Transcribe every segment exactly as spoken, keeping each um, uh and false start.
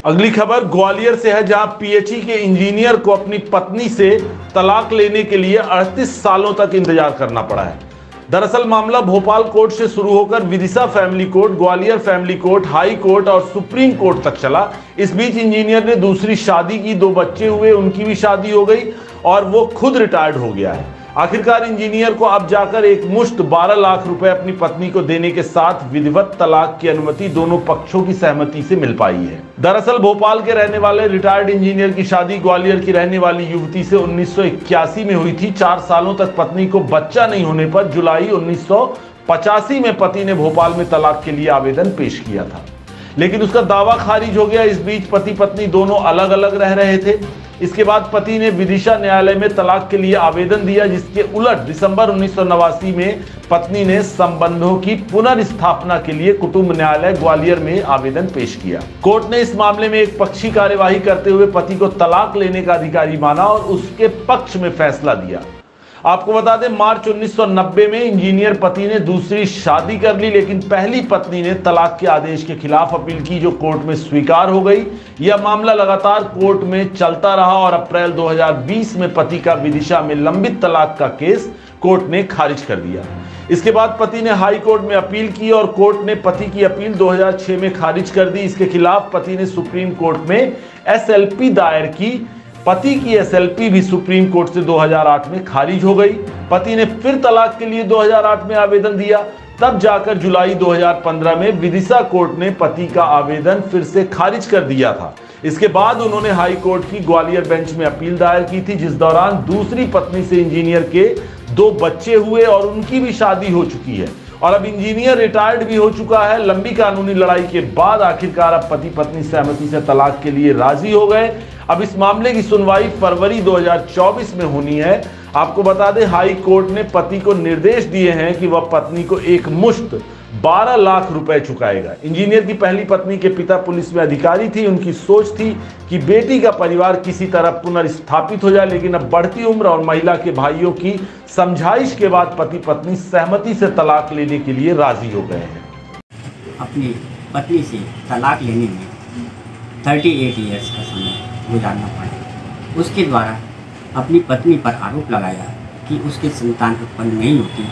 अगली खबर ग्वालियर से है, जहां पीएचई के इंजीनियर को अपनी पत्नी से तलाक लेने के लिए अड़तीस सालों तक इंतजार करना पड़ा है। दरअसल मामला भोपाल कोर्ट से शुरू होकर Vidisha family court, Gwalior family court, high court और सुप्रीम कोर्ट तक चला। इस बीच इंजीनियर ने दूसरी शादी की, दो बच्चे हुए, उनकी भी शादी हो गई और वो खुद रिटायर्ड हो गया है। आखिरकार इंजीनियर को अब जाकर एक मुश्त बारह लाख रुपए अपनी पत्नी को देने के साथ विधिवत तलाक की अनुमति दोनों पक्षों की सहमति से मिल पाई है। दरअसल भोपाल के रहने वाले रिटायर्ड इंजीनियर की शादी ग्वालियर की रहने वाली युवती से उन्नीस सौ इक्यासी में हुई थी। चार सालों तक पत्नी को बच्चा नहीं होने पर जुलाई उन्नीस सौ पचासी में पति ने भोपाल में तलाक के लिए आवेदन पेश किया था, लेकिन उसका दावा खारिज हो गया। इस बीच पति पत्नी दोनों अलग अलग रह रहे थे। इसके बाद पति ने विदिशा न्यायालय में तलाक के लिए आवेदन दिया, जिसके उलट दिसंबर उन्नीस सौ नवासी में पत्नी ने संबंधों की पुनर्स्थापना के लिए कुटुंब न्यायालय ग्वालियर में आवेदन पेश किया। कोर्ट ने इस मामले में एक पक्षी कार्यवाही करते हुए पति को तलाक लेने का अधिकारी माना और उसके पक्ष में फैसला दिया। आपको बता दें, मार्च उन्नीस सौ नब्बे में इंजीनियर पति ने दूसरी शादी कर ली, लेकिन पहली पत्नी ने तलाक के आदेश के खिलाफ अपील की, जो कोर्ट में स्वीकार हो गई। यह मामला लगातार कोर्ट में चलता रहा और अप्रैल दो हज़ार बीस में पति का विदिशा में लंबित तलाक का केस कोर्ट ने खारिज कर दिया। इसके बाद पति ने हाई कोर्ट में अपील की और कोर्ट ने पति की अपील दो हज़ार छह में खारिज कर दी। इसके खिलाफ पति ने सुप्रीम कोर्ट में एसएलपी दायर की। पति की एसएलपी भी सुप्रीम कोर्ट से दो हज़ार आठ में खारिज हो गई। पति ने फिर तलाक के लिए दो हज़ार आठ में आवेदन दिया, तब जाकर जुलाई दो हज़ार पंद्रह में विदिशा कोर्ट ने पति का आवेदन फिर से खारिज कर दिया था। इसके बाद उन्होंने हाई कोर्ट की ग्वालियर बेंच में अपील दायर की थी, जिस दौरान दूसरी पत्नी से इंजीनियर के दो बच्चे हुए और उनकी भी शादी हो चुकी है और अब इंजीनियर रिटायर्ड भी हो चुका है। लंबी कानूनी लड़ाई के बाद आखिरकार अब पति पत्नी सहमति से तलाक के लिए राजी हो गए। अब इस मामले की सुनवाई फरवरी दो हज़ार चौबीस में होनी है। आपको बता दें, हाई कोर्ट ने पति को निर्देश दिए हैं कि वह पत्नी को एक मुश्त बारह लाख रुपए चुकाएगा। इंजीनियर की पहली पत्नी के पिता पुलिस में अधिकारी थी। उनकी सोच थी कि बेटी का परिवार किसी तरह पुनर्स्थापित हो जाए, लेकिन अब बढ़ती उम्र और महिला के भाइयों की समझाइश के बाद पति पत्नी सहमति से तलाक लेने के लिए राजी हो गए हैं। अपनी पत्नी से तलाक लेने में अड़तीस इयर्स का समय गुजारना पड़ा। उसके द्वारा अपनी पत्नी पर आरोप लगाया कि उसके संतान उत्पन्न नहीं होती,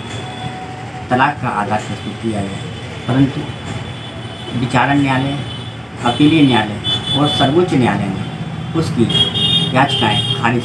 तलाक का आधार प्रस्तुत किया गया, परंतु विचारण न्यायालय, अपीलीय न्यायालय और सर्वोच्च न्यायालय ने उसकी याचिकाएं खारिज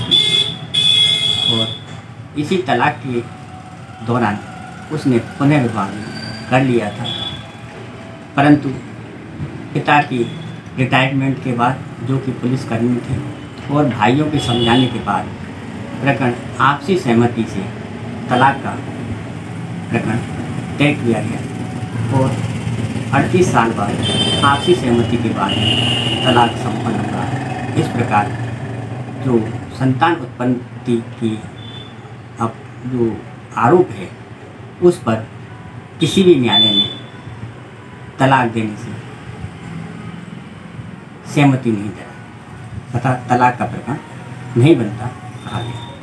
की और इसी तलाक के दौरान उसने पुनर्विवाह कर लिया था। परंतु पिता की रिटायरमेंट के बाद, जो कि पुलिसकर्मी थे, और भाइयों के समझाने के बाद प्रकरण आपसी सहमति से तलाक का प्रकरण तय किया गया और अड़तीस साल बाद आपसी सहमति के बाद तलाक संपन्न हुआ। इस प्रकार जो संतान उत्पत्ति की अब जो आरोप है, उस पर किसी भी न्यायालय ने तलाक देने से सहमति नहीं दिया तथा तलाक का प्रकरण नहीं बनता कहा गया।